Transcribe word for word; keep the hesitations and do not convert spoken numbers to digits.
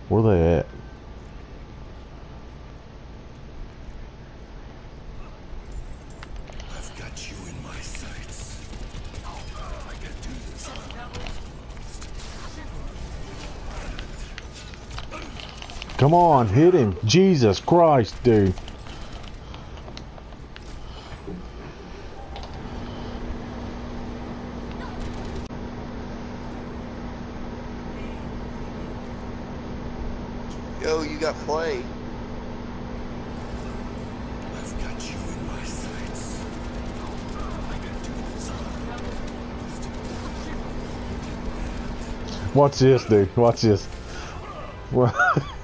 Where they at? I've got you in my sights. I can do this. Come on, hit him. Jesus Christ, dude. Yo, you got play. I've got you in my sights. I can do this. Watch this, dude. Watch this. What?